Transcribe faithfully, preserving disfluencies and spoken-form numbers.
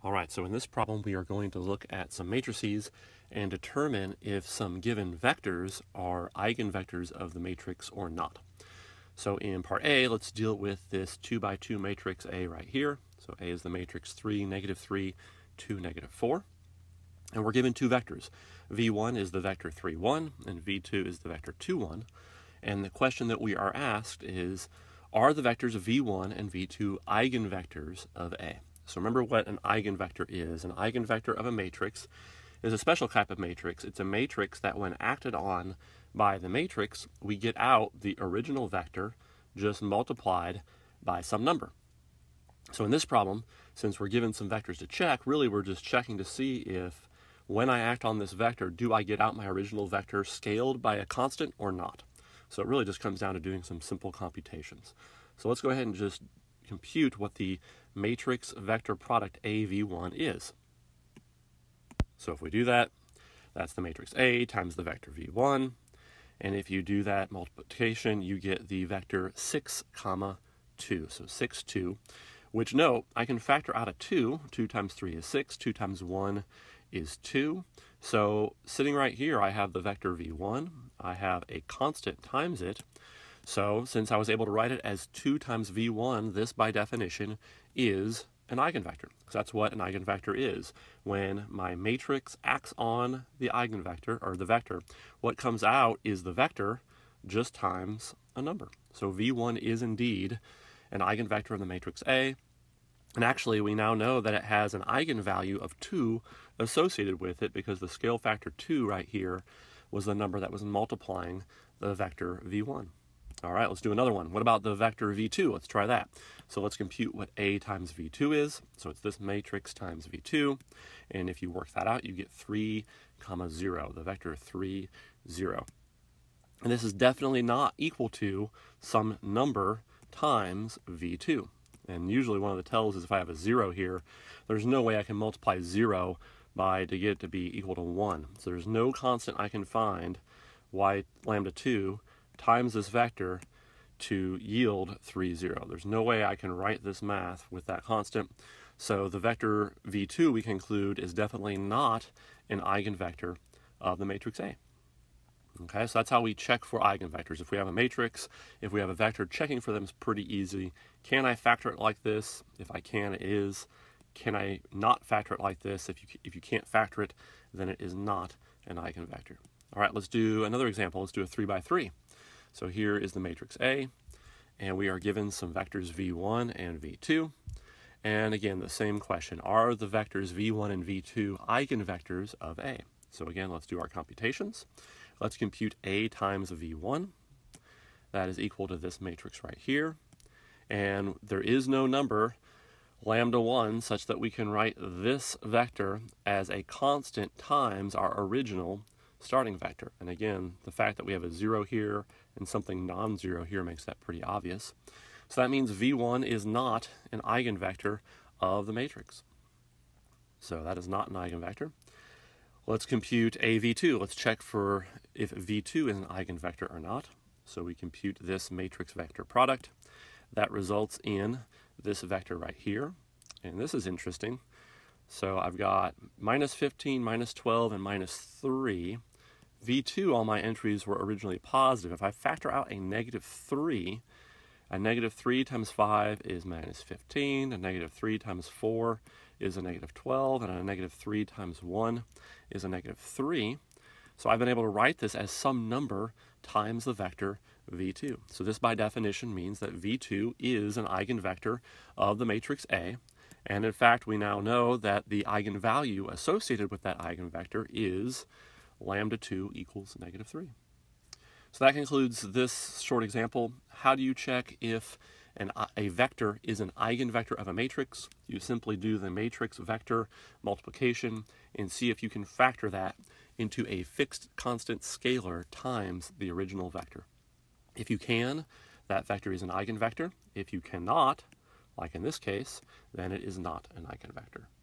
All right, so in this problem, we are going to look at some matrices and determine if some given vectors are eigenvectors of the matrix or not. So in part A, let's deal with this two by two matrix A right here. So A is the matrix three, negative three, two, negative four. And we're given two vectors. V one is the vector three, one, and V two is the vector two, one. And the question that we are asked is, are the vectors V one and V two eigenvectors of A? So remember what an eigenvector is. An eigenvector of a matrix is a special type of matrix. It's a matrix that when acted on by the matrix, we get out the original vector just multiplied by some number. So in this problem, since we're given some vectors to check, really we're just checking to see if when I act on this vector, do I get out my original vector scaled by a constant or not? So it really just comes down to doing some simple computations. So let's go ahead and just compute what the matrix vector product A V one is. So if we do that, that's the matrix A times the vector V one. And if you do that multiplication, you get the vector six, comma, two. So six, two, which note, I can factor out a two. two times three is six. two times one is two. So sitting right here, I have the vector V one. I have a constant times it. So since I was able to write it as two times V one, this by definition is an eigenvector. So that's what an eigenvector is. When my matrix acts on the eigenvector, or the vector, what comes out is the vector just times a number. So V one is indeed an eigenvector of the matrix A. And actually, we now know that it has an eigenvalue of two associated with it because the scale factor two right here was the number that was multiplying the vector V one. All right, let's do another one. What about the vector V two? Let's try that. So let's compute what A times V two is. So it's this matrix times V two. And if you work that out, you get three, comma, zero, the vector three, zero. And this is definitely not equal to some number times V two. And usually one of the tells is if I have a zero here, there's no way I can multiply zero by to get it to be equal to one. So there's no constant I can find, y lambda two, times this vector to yield three, zero. There's no way I can write this math with that constant. So the vector V two, we conclude, is definitely not an eigenvector of the matrix A. Okay, so that's how we check for eigenvectors. If we have a matrix, if we have a vector, checking for them is pretty easy. Can I factor it like this? If I can, it is. Can I not factor it like this? If you, if you can't factor it, then it is not an eigenvector. All right, let's do another example. Let's do a three by three. So here is the matrix A, and we are given some vectors V one and V two. And again, the same question. Are the vectors V one and V two eigenvectors of A? So again, let's do our computations. Let's compute A times V one. That is equal to this matrix right here. And there is no number, lambda one, such that we can write this vector as a constant times our original starting vector. And again, the fact that we have a zero here and something non-zero here makes that pretty obvious. So that means V one is not an eigenvector of the matrix. So that is not an eigenvector. Let's compute a V two. Let's check for if V two is an eigenvector or not. So we compute this matrix vector product. That results in this vector right here. And this is interesting. So I've got minus fifteen, minus twelve, and minus three. V two, all my entries were originally positive. If I factor out a negative three, a negative three times five is minus fifteen, a negative three times four is a negative twelve, and a negative three times one is a negative three. So I've been able to write this as some number times the vector V two. So this by definition means that V two is an eigenvector of the matrix A. And in fact, we now know that the eigenvalue associated with that eigenvector is lambda two equals negative three. So that concludes this short example. How do you check if an, a vector is an eigenvector of a matrix? You simply do the matrix vector multiplication and see if you can factor that into a fixed constant scalar times the original vector. If you can, that vector is an eigenvector. If you cannot, like in this case, then it is not an eigenvector.